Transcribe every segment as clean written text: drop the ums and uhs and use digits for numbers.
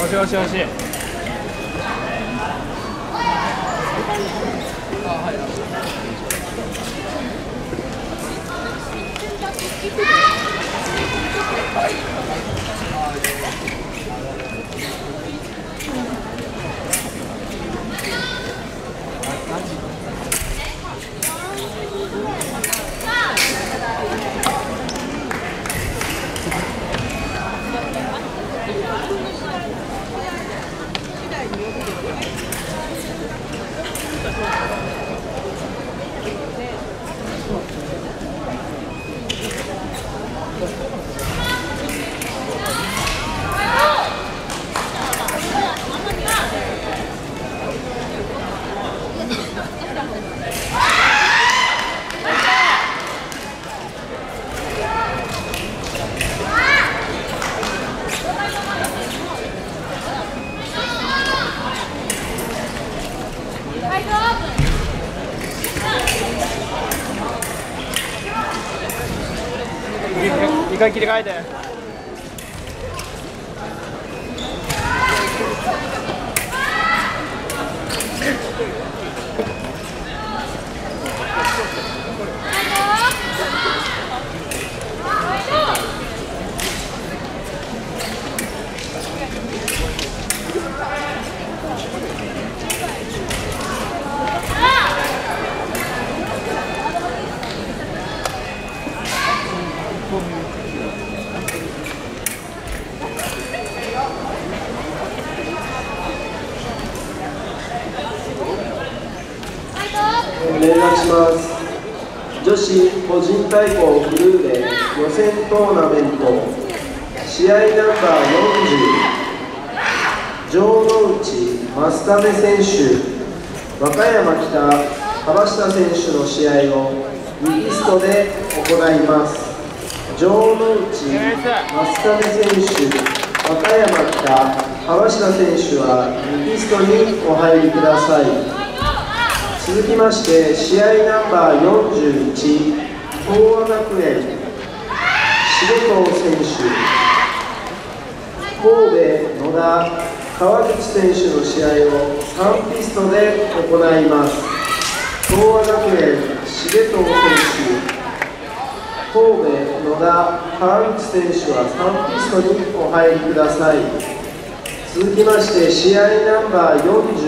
しよしよし。一回切り替えて。 連絡します。女子個人対抗フルーレ予選トーナメント試合ナンバー40城之内増為選手和歌山北幅下選手の試合を右ストで行います。城之内増為選手和歌山北幅下選手は右ストにお入りください。続きまして試合ナンバー41東亜学園重藤選手神戸野田川口選手の試合を3ピストで行います。東亜学園重藤選手神戸野田川口選手は3ピストにお入りください。続きまして試合ナンバー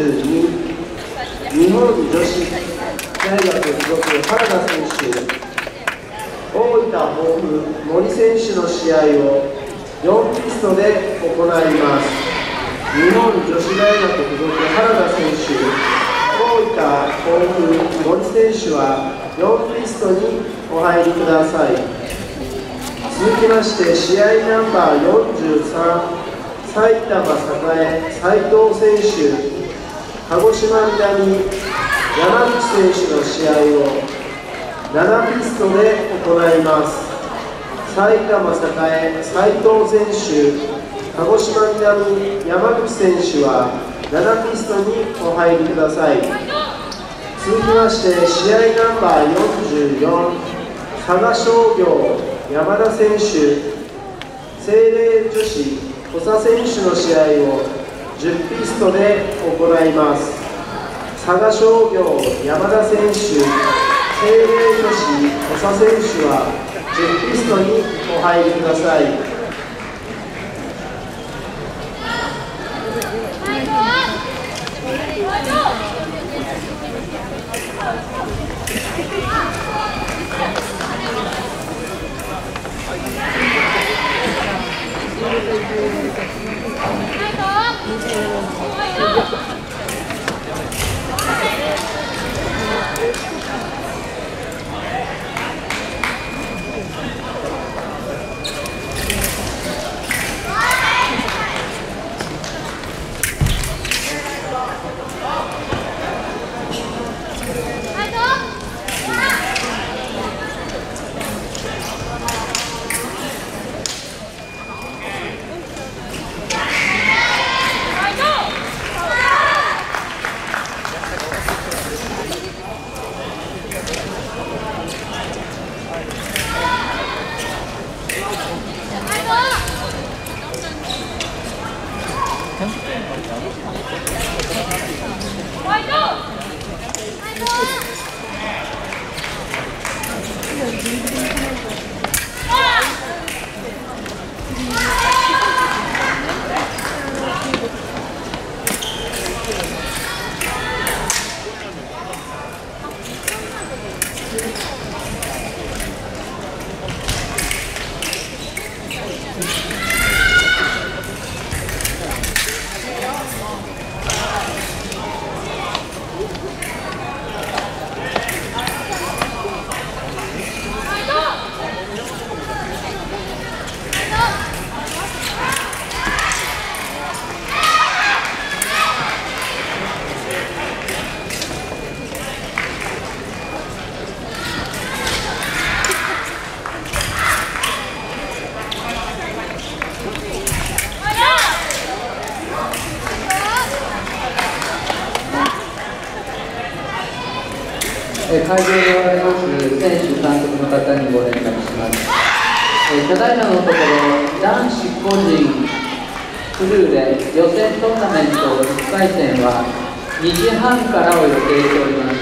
42日本女子大学附属原田選手、大分豊富森選手の試合を4ピストで行います。日本女子大学附属原田選手、大分豊富森選手は4ピストにお入りください。続きまして試合ナンバー43埼玉栄斉藤選手鹿児島南山口選手の試合を7ピストで行います。埼玉栄斉藤選手鹿児島南山口選手は7ピストにお入りください。続きまして試合ナンバー44佐賀商業山田選手聖霊女子土佐選手の試合を10ピストで行います。佐賀商業山田選手聖霊女子土佐選手は10ピストにお入りください。 はい、 会場でおられます選手、監督の方にご連絡します。ただいまのところ、男子個人フルーレ予選トーナメント1回戦は2時半からを予定しております。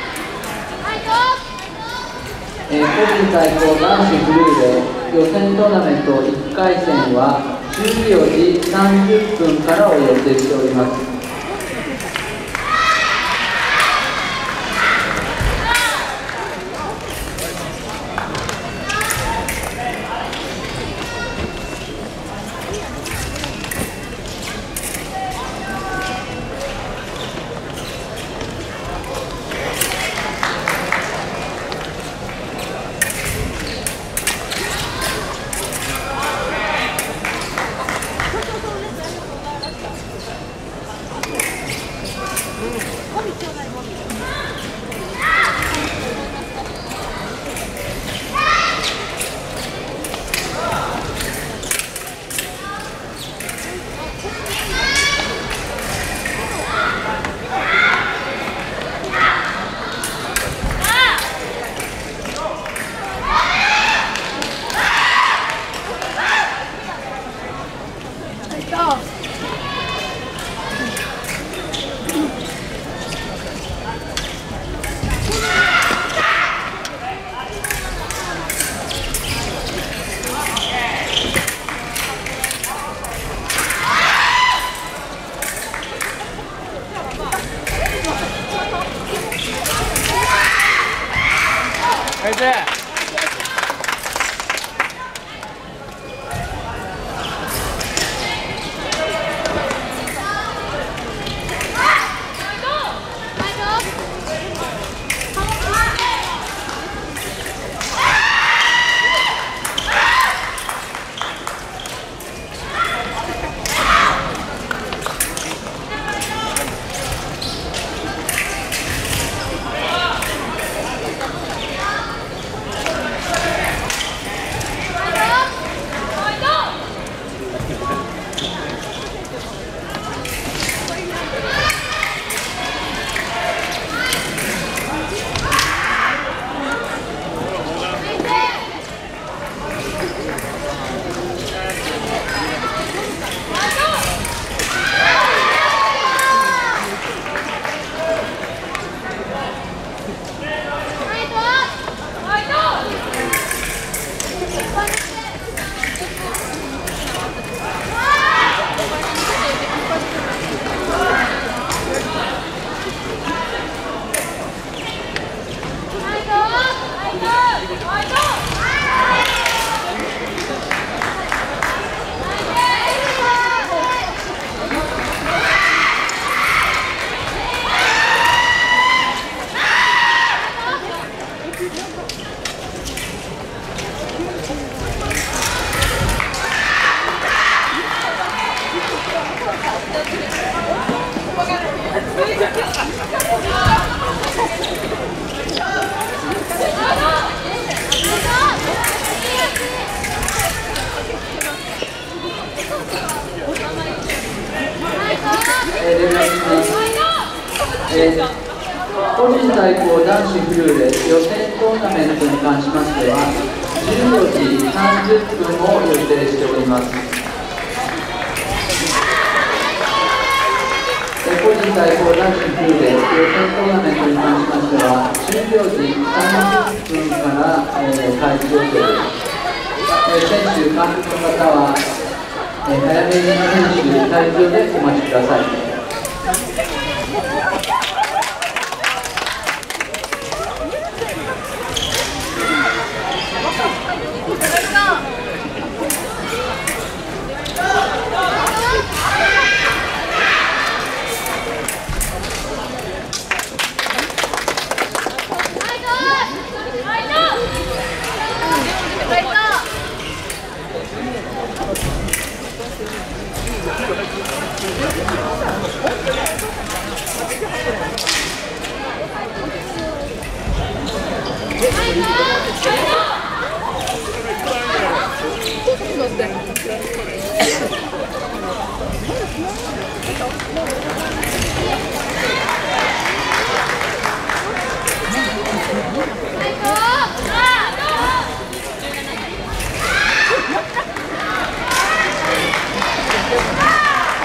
個人対抗男子フルーレ予選トーナメント1回戦は14時30分からを予定しております。個人対抗男子フルーレ予選トーナメントに関しましては14時30分を予定しております。 個人対抗男子フルで予選トーナメントに関しましては終了時30分から開始予定です。選手、監督の方は早めに選手、退場でお待ちください。 Let's go.